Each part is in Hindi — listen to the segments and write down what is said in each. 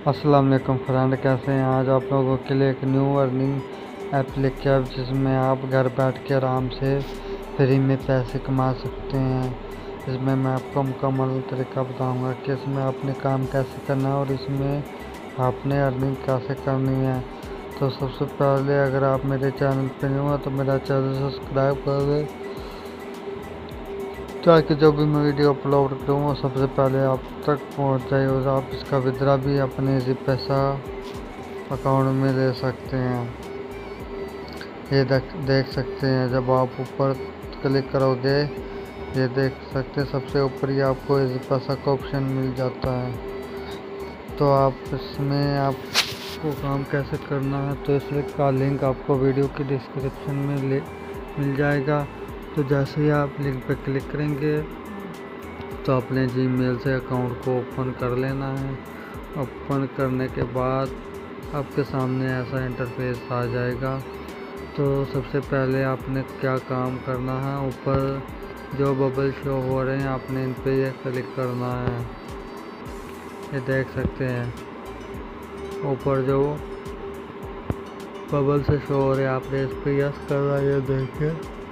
अस्सलाम वालेकुम फ्रेंड, कैसे हैं। आज आप लोगों के लिए एक न्यू अर्निंग ऐप लेके आए जिसमें आप घर बैठ के आराम से फ्री में पैसे कमा सकते हैं। इसमें मैं आपको मुकम्मल तरीका बताऊंगा कि इसमें आपने काम कैसे करना है और इसमें आपने अर्निंग कैसे करनी है। तो सबसे पहले अगर आप मेरे चैनल पर न्यू हैं तो मेरा चैनल सब्सक्राइब कर दें ताकि जब भी मैं वीडियो अपलोड करूँ वो सबसे पहले आप तक पहुँच जाए और आप इसका विड्रा भी अपने इजी पैसा अकाउंट में ले सकते हैं। ये देख सकते हैं, जब आप ऊपर क्लिक करोगे ये देख सकते हैं सबसे ऊपर ही आपको इजी पैसा का ऑप्शन मिल जाता है। तो आप इसमें आपको काम कैसे करना है तो इसका लिंक आपको वीडियो की डिस्क्रिप्शन में मिल जाएगा। तो जैसे ही आप लिंक पर क्लिक करेंगे तो अपने जीमेल से अकाउंट को ओपन कर लेना है। ओपन करने के बाद आपके सामने ऐसा इंटरफेस आ जाएगा। तो सबसे पहले आपने क्या काम करना है, ऊपर जो बबल शो हो रहे हैं आपने इन पे ये क्लिक करना है। ये देख सकते हैं ऊपर जो बबल से शो हो रहे हैं आपने इस पे यस करना है। ये देखिए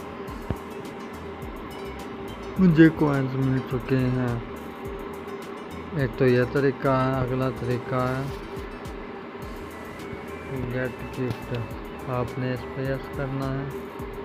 मुझे कॉइन्स मिल चुके हैं। एक तो यह तरीका है, अगला तरीका है गेट गिफ्ट। आपने इस पे यस करना है।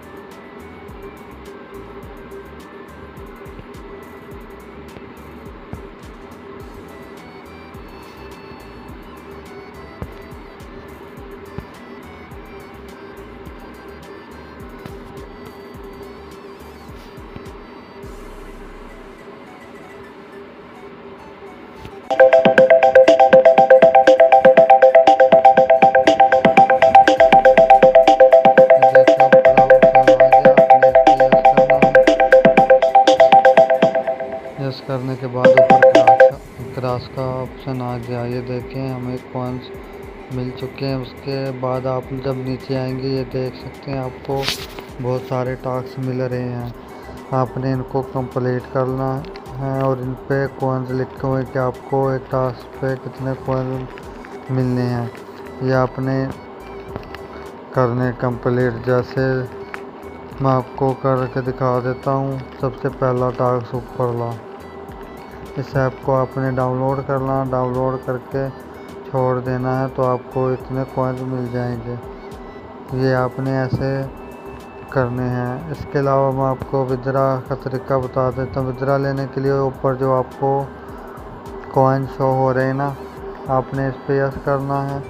यस करने के बाद ऊपर क्रॉस का ऑप्शन आ गया। ये देखें हमें कॉइन्स मिल चुके हैं। उसके बाद आप जब नीचे आएंगे ये देख सकते हैं आपको बहुत सारे टास्क मिल रहे हैं। आपने इनको कंप्लीट करना है और इन पे कॉइन्स लिखे हुए कि आपको एक टास्क पे कितने कॉइन मिलने हैं। ये आपने करने कंप्लीट। जैसे मैं आपको करके दिखा देता हूँ। सबसे पहला टास्क ऊपर ला, इस ऐप को आपने डाउनलोड करना, डाउनलोड करके छोड़ देना है तो आपको इतने कॉइन्स मिल जाएंगे। ये आपने ऐसे करने हैं। इसके अलावा मैं आपको विड्रा का तरीका बता देता हूँ। विड्रा लेने के लिए ऊपर जो आपको कॉइन शो हो रहे हैं ना, आपने इस पे यस करना है।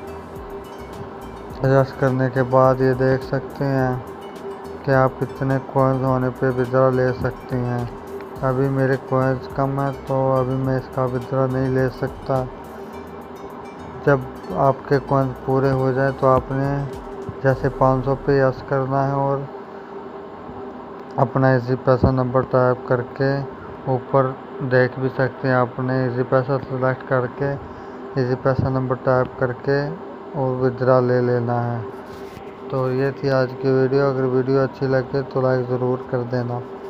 यस करने के बाद ये देख सकते हैं कि आप इतने कॉइन्स होने पे विड्रा ले सकते हैं। अभी मेरे कॉइन्स कम है तो अभी मैं इसका विड्रा नहीं ले सकता। जब आपके कॉइन्स पूरे हो जाए तो आपने जैसे 500 पे यस करना है और अपना इजी पैसा नंबर टाइप करके ऊपर देख भी सकते हैं। आपने इजी पैसा सेलेक्ट करके इजी पैसा नंबर टाइप करके और विड्रा ले लेना है। तो ये थी आज की वीडियो। अगर वीडियो अच्छी लगे तो लाइक ज़रूर कर देना।